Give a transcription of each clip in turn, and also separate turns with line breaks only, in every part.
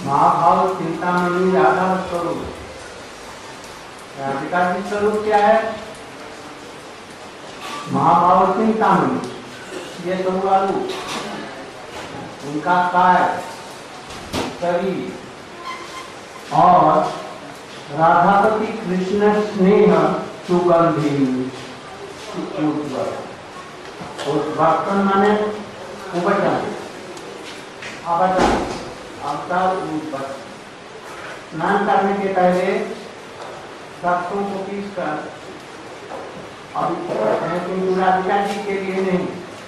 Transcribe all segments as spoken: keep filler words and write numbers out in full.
महाभाव चिंतामणि राधा स्वरूप। राधिका जी स्वरूप क्या है? महाभाव चिंतामणि, ये दो वालू, उनका काय, शरीर, और राधापति कृष्ण स्नेह सुगंधी बर्तन माने उपटन, अवटन, अवतार उपटन। स्नान करने के पहले सरसों को पीस कर, अभी किंतु राधिका जी के लिए नहीं,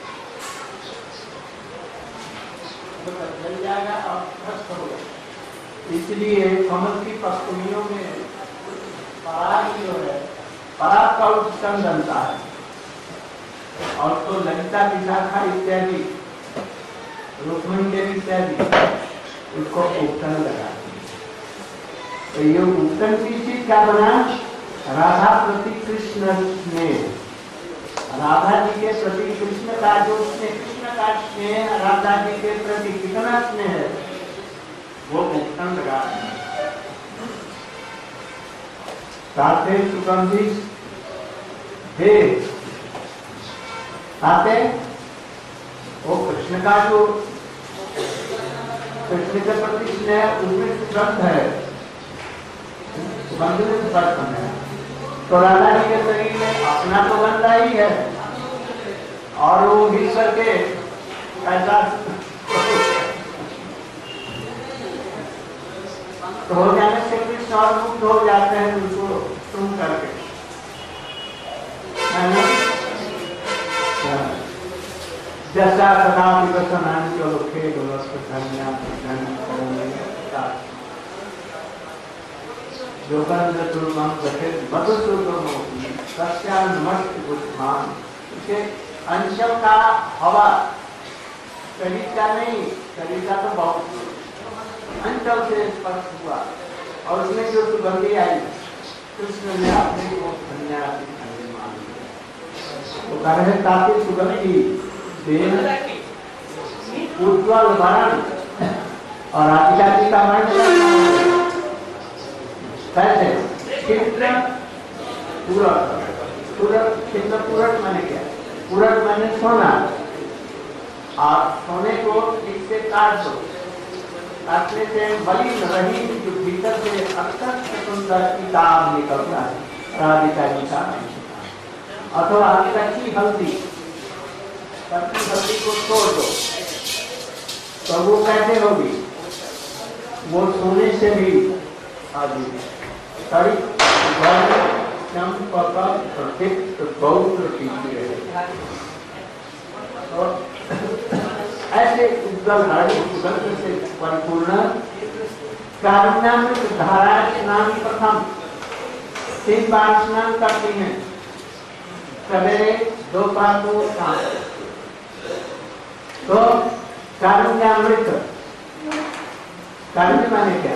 जल जाएगा और भ्रष्ट होगा। इसलिए कमल की पत्नियों में पराग जो है, पराग का उपटन बनता है, और तो ललिता विशाखा इत्यादि, रुक्मिणी देवी इत्यादि उसको उपटन लगाते हैं। तो ये उपटन की चीज क्या बना? राधा प्रति कृष्ण स्नेह, राधा जी के प्रति कृष्ण का जो स्नेह, कृष्ण का स्नेह राधा जी के प्रति कितना स्नेह है, वो उपटन लगाते हैं। साथे सुगंधी हे, साथे वो कृष्ण का जो कृष्ण के प्रति स्नेह, उसमें सुगंध है, सुगंध में सुगंध है। तो राधा जी के शरीर में अपना तो गंधा ही है, और वो मिल करके ऐसा तो हो जाने से कृष्ण और मुक्त हो जाते हैं उनको सुन करके। जैसा सदा विवसनान के लोके गोलस्थ धन्या धन्य योगेंद्र दुर्गम गठित मधुसूदन सत्या नमस्त बुद्धिमान। इसे अंशम का हवा, शरीर का नहीं, शरीर का तो बहुत अंचल से स्पर्श हुआ, और उसमें जो सुगंधी आई, कृष्ण ने अपने को धन्य मान लिया। तो कह रहे ताकि सुगंधी उज्ज्वल वर्ण, और राधिका जी का वर्ण कैसे? चित्र पूरक, पूरक चित्र पूरक माने क्या? पूरक माने सोना, और सोने को इससे काट दो, काटने से बली रही जो भीतर से अत्यंत सुंदर किताब निकलता है, राधिका जी का। अथवा कच्ची हल्दी, कच्ची हल्दी को तोड़ दो तो वो कैसे होगी? वो सोने से भी आदि सारी ऐसे उज्जवल सुगंध से परिपूर्ण कारुण्यामृत धारा स्नान प्रथम तीन बार स्नान करती हैं, सवेरे, दोपहर को, शाम। तो कारुण्यामृत, कारुण्य माने क्या?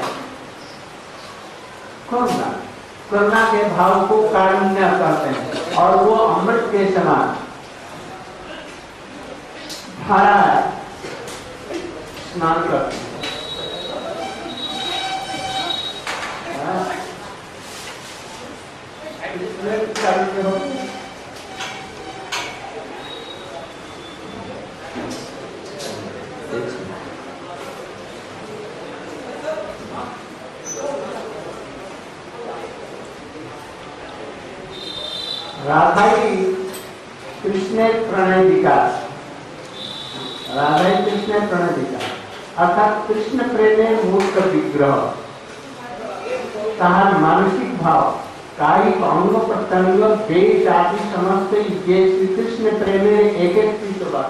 करुणा, करुणा के भाव को कारुण्य कहते हैं, और वो अमृत के समान धारा स्नान करते हैं। राधा ही कृष्ण प्रणय विकास, राधा ही कृष्ण प्रणय विकास अर्थात कृष्ण प्रेमे मूर्त विग्रह, तहार मानसिक भाव, कायिक अंग प्रत्यंग, देश आदि समस्त ये श्री कृष्ण प्रेमे एक एक चीज बात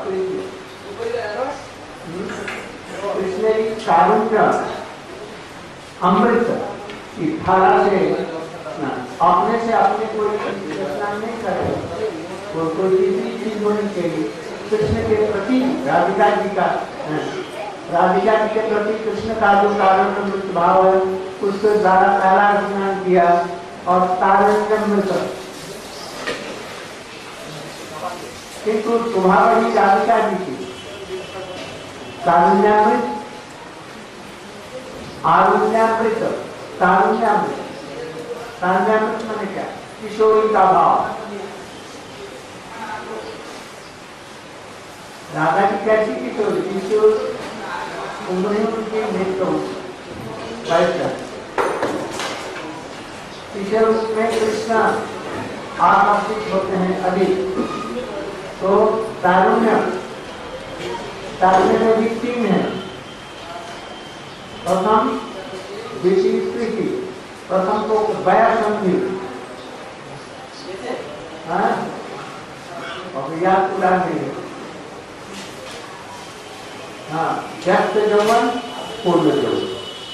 कृष्ण की कारुण्य अमृत की धारा से अपने से अपने कोई स्नान नहीं करे, कोई कोई तीसरी चीज होनी चाहिए। कृष्ण के प्रति राधिका जी का, राधिका जी के प्रति कृष्ण का जो कारुण्य भाव है, उसके द्वारा पहला स्नान किया, और तारण्यमृत, किंतु तुम्हारी राधिका जी की कारुण्यामृत आरुण्यामृत, तारुण्यामृत, तारुण्यामृत माने क्या? किशोरी का भाव। राधा की कैसी किशोरी? किशोर उम्र उनकी मृत्यु वैसा किशोर में कृष्ण आकर्षित होते हैं अधिक। तो तारुण्य, तारुण्य में भी तीन है। प्रथम द्वितीय तृतीय। प्रथम तो वया संधि, और याद पूरा नहीं है। हाँ, व्यस्त यौवन, पूर्ण यौवन।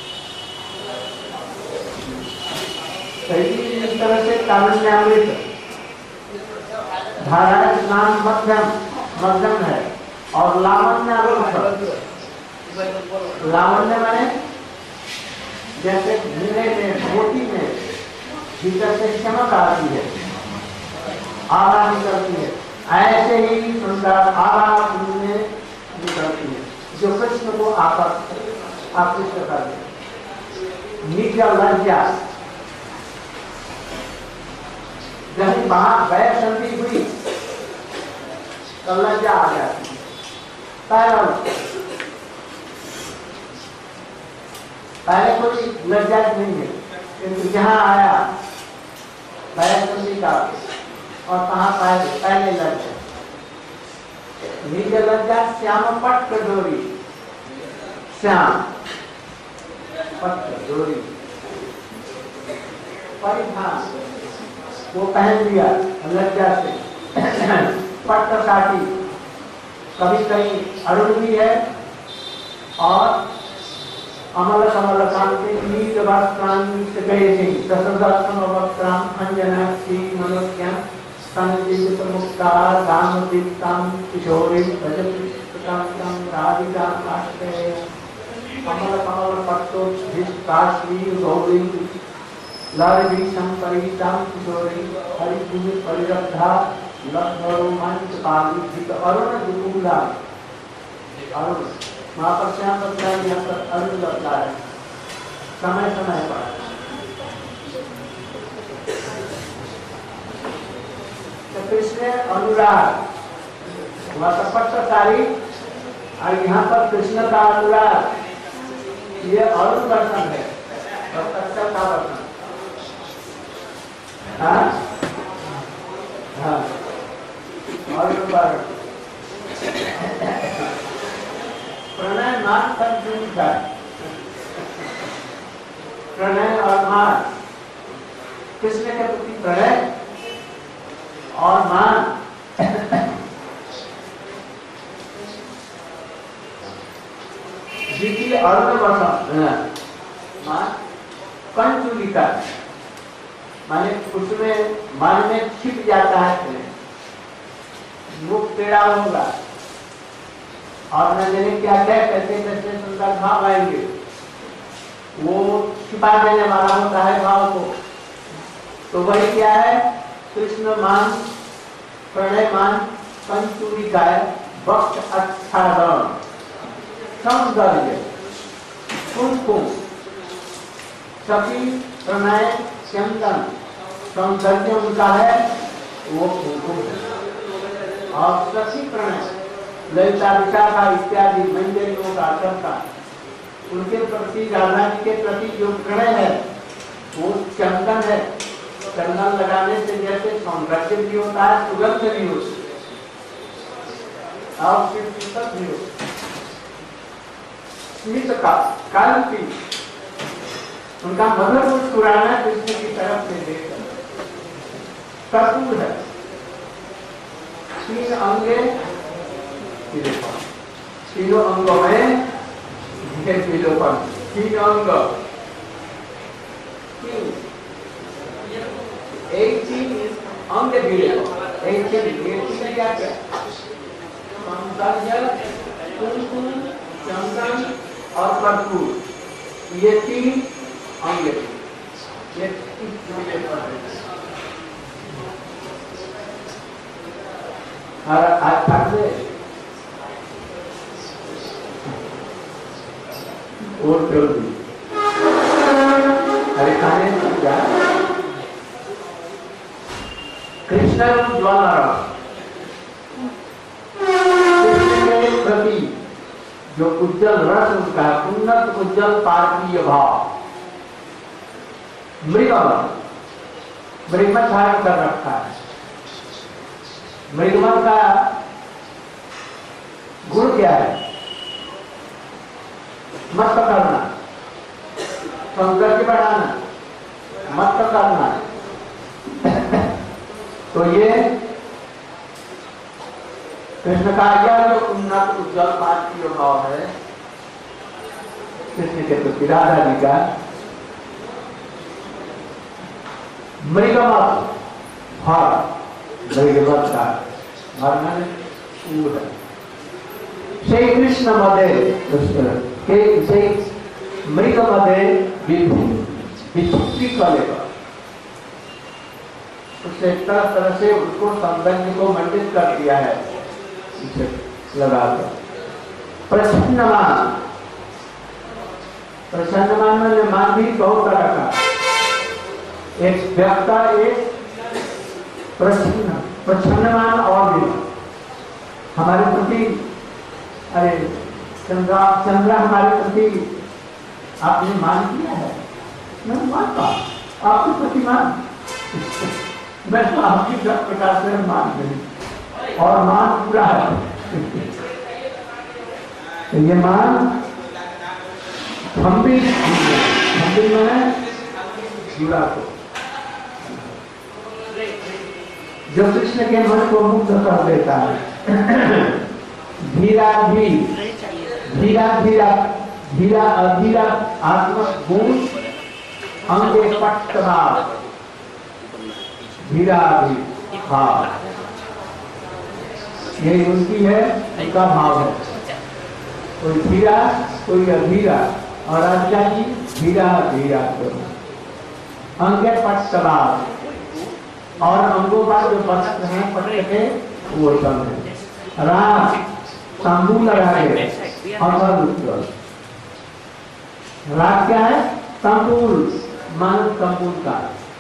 सही इस तरह से तारुण्यामृत धारा स्नान मध्यम मध्यम है। और लावण्यारूढ़, लावण्य माने जैसे घूमने में मोती में भीतर से चमक आती है, आभा निकलती है, ऐसे ही सुंदर आभा में निकलती है जो कृष्ण को आकर्षित आकृष्ट करती है। निज लज्जा, जब वहां वह संधि हुई तो लज्जा आ जाती है। पहले पहले कोई लज्जा नहीं है, किंतु जहाँ आया वह संधि का और कहाँ पहले पहले लज्जा। निज लज्जा श्याम पट डोरी, श्याम पट डोरी परिधान वो पहन लिया लज्जा से। पट काटी, कभी कहीं अरुण भी है और अमल कमल कांति नीत वस्त्रांत गए दशदर्शन वस्त्रां अंजना श्री मनोज्ञान संजीवित मुक्ता दान दीप्तां किशोरी भजति कांतां राधिका आश्रय अमल कमल पट्टोच्छिष्टा श्री गौरी लहरीशं परितां किशोरी हरिभूमि परिरब्धा लक्ष्मणोमांच पालित अरुण दुकुला। अरुण वहाँ पर श्याम लगता है, यहाँ पर अरुण लगता है समय समय पर। तो कृष्ण अनुराग वह पट्टसारी और यहाँ पर कृष्ण का अनुराग, ये अरुण दर्शन है और पट्ट का दर्शन। हाँ हाँ और प्रणय मान पर जुड़ता है। प्रणय और मान, कृष्ण के प्रति प्रणय और मान द्वितीय अरुण वर्षम मान कंचुलिका माने उसमें मान में छिप जाता है, मुख टेढ़ा होगा और न जाने क्या क्या कैसे कैसे सुंदर भाव आएंगे, वो छिपा देने वाला होता है भाव को। तो वही क्या है? कृष्ण मान, प्रणय मान, पंचुलिका, वक्त आच्छादन, सौंदर्य, कुमकुम, सखी प्रणय चंदन, सौंदर्य उनका है वो कुमकुम है। और सखी प्रणय ललिता विशाखा इत्यादि मंजरियों का सबका उनके प्रति, राधा जी के प्रति जो प्रणय है वो चंदन है। चंदन लगाने से जैसे सौंदर्य भी होता है, सुगंध भी होती है और फिर सुगंध भी होती है। स्मित का कांति, उनका मधुर मुस्कुराना कृष्ण की तरफ से देखकर कर्पूर है। तीन अंगे पीलेपन, तीनों अंगों में पीलेपन, तीन अंग, एक चीज अंग पीलेपन, एक चीज एक चीज क्या क्या सौंदर्य, कुमकुम, चंदन और कर्पूर, ये तीन अंग, ये और आज तक से और जल्दी दिखाने दिया कृष्ण ज्वाला रस, कृष्ण के प्रति जो उज्जवल रस उनका उन्नत उज्जवल पार्थिव भाव, मृगमत मृगमत धारण कर रखा है। मृगमत का गुण क्या है? मत करना, सौंदर्य बढ़ाना, मत करना। तो ये कृष्ण का यह जो उन्नत उज्जवल पार्थिव भाव है कृष्ण के प्रति राधा जी का, मृगमत फल, मृगमत का वर्णन है। श्री कृष्ण मदे के से मृग मदे विभूति कलेगा, उससे तरह तरह से उसको सौंदर्य को मंडित कर दिया है लगाकर। प्रसन्नमान, प्रसन्नमान में मान भी बहुत तरह का, एक व्यक्ता एक प्रसन्न प्रसन्नमान और भी हमारे प्रति, अरे चंद्रा चंद्रा हमारे प्रति आपने मान किया है, मैं मानता आपके प्रति मान मैं तो आपकी सब प्रकार से मान गई और मान पूरा है। तो ये मान हम भी हम भी में जुड़ा को जो कृष्ण के मन को मुक्त कर देता है। धीरा भी धीरा धीरा धीरा अधीरा आत्मक गुण अंगे पट्टभाव, धीरा भी भाव, यही उनकी है, उनका भाव है। कोई धीरा कोई अधीरा, और राजा जी धीरा धीरा अंगे पट्टभाव, और अंगों का जो वस्त्र है पट्ट के वो सब है। राम तांबूल लगाए अमर उज्ज्वल, राग क्या है? तांबूल, मानव तांबूल का,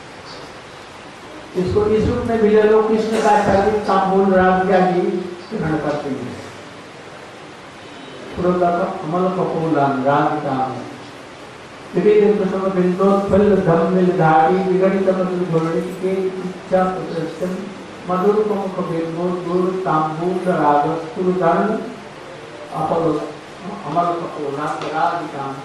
इसको इस रूप में भी ले लो, कृष्ण का शरीर तांबूल राग क्या जी ग्रहण करते हैं। अमल कपूलान राग काम विविध प्रसंग बिंदोत्फल धम्मिल धारी विगणित मधुर घोड़े के इच्छा प्रदर्शन मधुर मुख बिंदोर तांबूल राग सुरधन अपल अमल कपूलान राग काम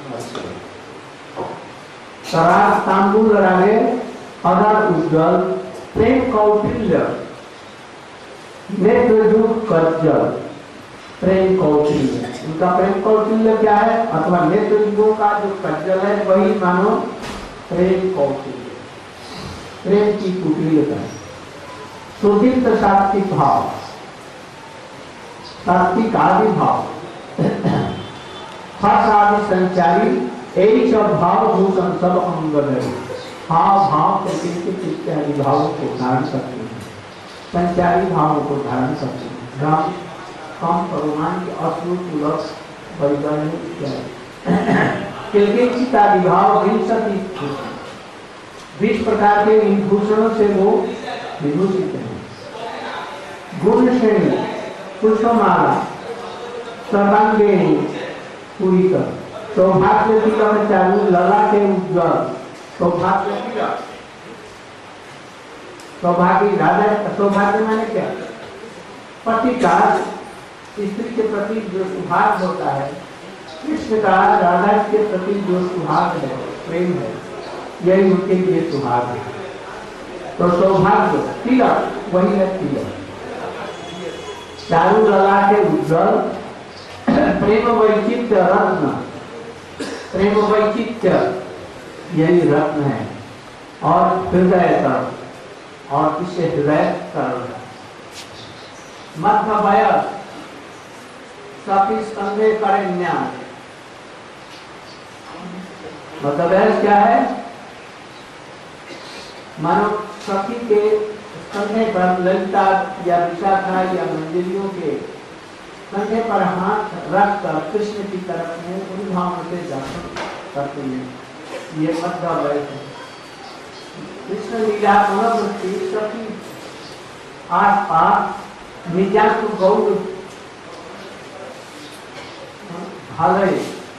सराग तांबूल रागे अनर उज्जवल प्रेम कौटिल्य नेत्र दूत कज्जल, प्रेम कौटिल्य, उनका प्रेम कौटिल्य क्या है? अथवा नेत्र युगों का जो कज्जल है वही मानो प्रेम कौटिल्य, प्रेम की कुटिलता। सुदीप्त सात्विक भाव, सात्विक आदि भाव, हर्ष आदि संचारी, यही सब भाव भूषण सब अंग है। हाव भाव प्रकृति इत्यादि भावों को धारण करते हैं, संचारी भावों को धारण करते हैं। राम कम परिमाण के अश्रुत परिवहन इत्यादि भाव विंशति बीस प्रकार के इन भूषणों से वो विभूषित हैं। गुण श्रेणी पुष्पमाला सर्वांगे पूरी कर, सौभाग्य तिलक चालू लला के उज्ज्वल, सौभाग्य तिलक, सौभाग्य राजा, सौभाग्य माने क्या? पति का स्त्री के प्रति जो सुभाग होता है, कृष्ण का राधा के प्रति जो सुभाग है, प्रेम है, यही उनके लिए सुभाग है। तो सौभाग्य तिलक वही है तिलक, चारू लला के उज्ज्वल, प्रेम वैचित्य रत्न, प्रेम वैचित्य यही रत्न है, और हृदय तर, और इसे हृदय तर मध्य वयस सखी स्कंधे करे न्याय। मतलब क्या है? मानो सखी के कंधे पर ललिता या विशाखा या मंजरियों के कंधे पर हाथ रख कर कृष्ण की तरफ में उन भावों से दर्शन करते हैं। ये मध्य वयस है। कृष्ण लीला मनोवृत्ति सखी आस पास निजात गौर भालय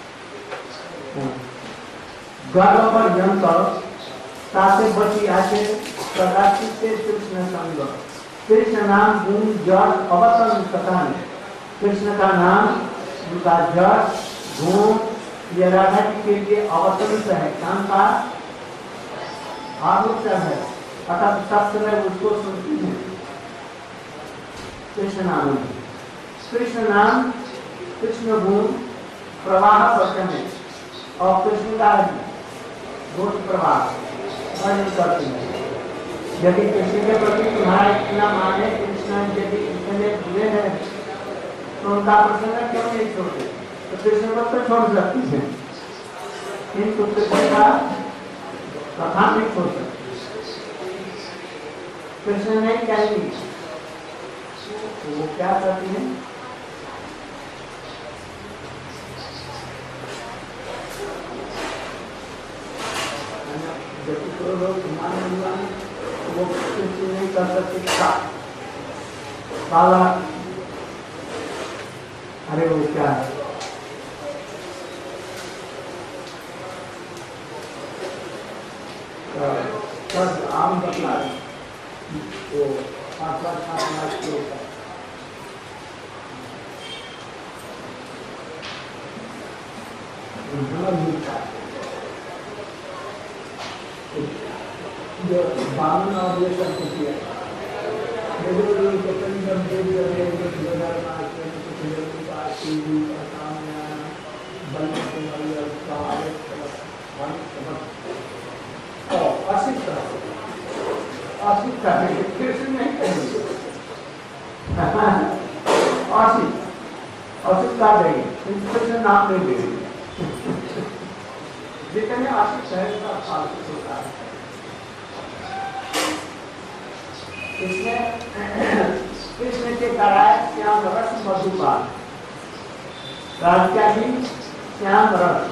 गर्व पर्यंत साथे बची आचे प्रकाशित से कृष्ण संग कृष्ण नाम गुण जड़ अवतरण कथन कृष्ण का नाम उनका जड़ गुण ये राधा जी के लिए अवतरण है काम का आरूपता है अर्थात सब समय उसको सुनती है कृष्ण नाम कृष्ण नाम कृष्ण गुण प्रवाह वचन है और कृष्ण का गुण प्रवाह वर्णन करते हैं यदि कृष्ण के प्रति तुम्हारा इतना मान है कृष्ण यदि इतने बुरे हैं तो उनका प्रसंग क्यों नहीं छोड़ते तो कृष्ण को तो छोड़ सकती है किंतु कृष्ण का कथा नहीं छोड़ सकते कृष्ण नहीं कहेंगी तो वो क्या करती है जब तो लोग मान वो कुछ नहीं कर सकते काला अरे वो क्या है बस आम बतला वो पाँच लाख सात लाख के ऊपर जो बावन और ये सब कुछ है नाम नहीं दे जितने आशिक है उसका फालतू होता है इसमें कृष्ण के कराए श्याम रस मधुपान राधिका जी श्याम रस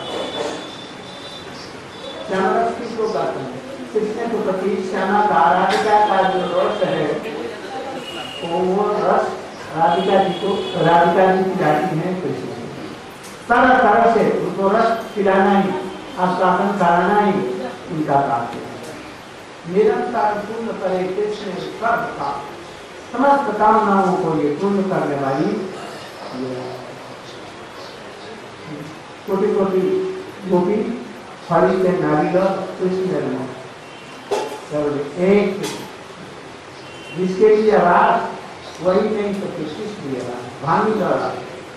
श्याम रस किसको कहते हैं कृष्ण के प्रति श्यामा का राधिका का जो रस है वो रस राधिका जी को राधिका जी की जाती है कृष्ण तरह तरह से उनको रस पिलाना ही आस्वादन कराना ही उनका काम है निरंतर पूर्ण करे कृष्ण सब का समस्त कामनाओं को ये पूर्ण करने वाली कोटि कोटि गोपी हरि के नारियल कृष्ण एक जिसके लिए आवाज वही नहीं तो किसके लिए आवाज भानी लड़ा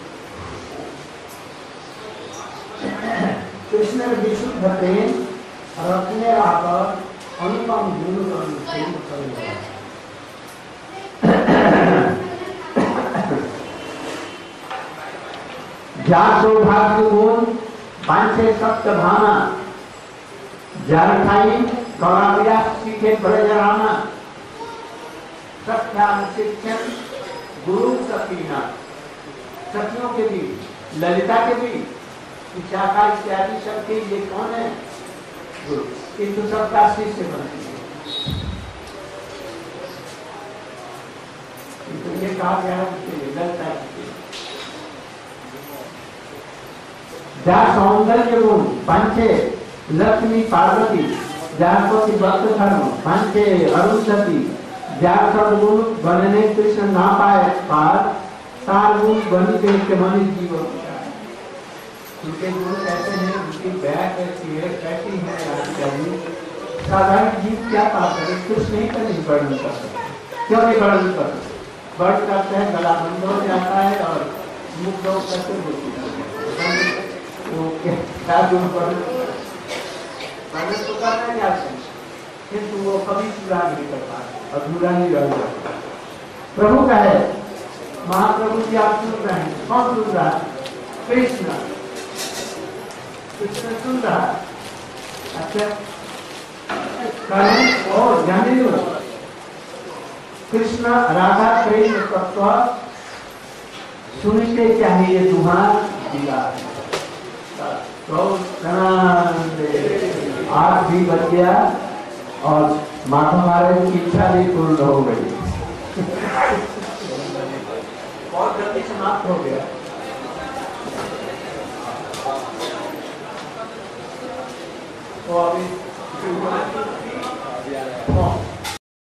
कृष्ण विशुद्ध प्रेम रखने आकर अनुपम गुण जा सौभाग्य गुण पांचे सप्त भाना जल खाई गौराविया सीखे ब्रजरामा सत्यान शिक्षण गुरु सकीना सखियों के भी ललिता के भी विशाखा इत्यादि सबके ये कौन है गुरु किंतु सबका शिष्य बनती है किंतु ये कहा गया है गलत है जा सौंदर्य गुण पंचे लक्ष्मी पार्वती जापति भक्त धर्म पंचे अरुंधति जा सदगुण बनने कृष्ण ना पाए पार सार गुण बनी के मनुष्य जीवन उनके गुण कैसे हैं उनकी बैग कैसी है कैसी है साधारण जीव क्या पाप करे कुछ नहीं कर नहीं वर्णन कर सकते क्यों नहीं वर्णन कर सकते वर्णन करते हैं गला बंद हो जाता है और मुख लोग कैसे क्या गुण वर्णन तो करना क्या किंतु वो कभी पूरा नहीं कर पाते अधूरा नहीं रह जाता प्रभु का है महाप्रभु जी आप सुन रहे हैं कौन सुन रहा है कृष्ण कृष्ण सुन रहा अच्छा कारण और जाने दो कृष्ण राधा प्रेम तत्व सुनते चाहिए दुहार दिला तो आठ भी बच गया और माधव महाराज की इच्छा भी पूर्ण हो गई। बहुत जल्दी समाप्त हो गया। तो अभी